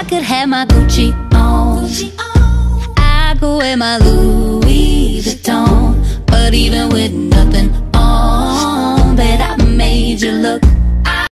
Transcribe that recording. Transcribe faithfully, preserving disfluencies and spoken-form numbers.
could have my Gucci on, I go wear my Louis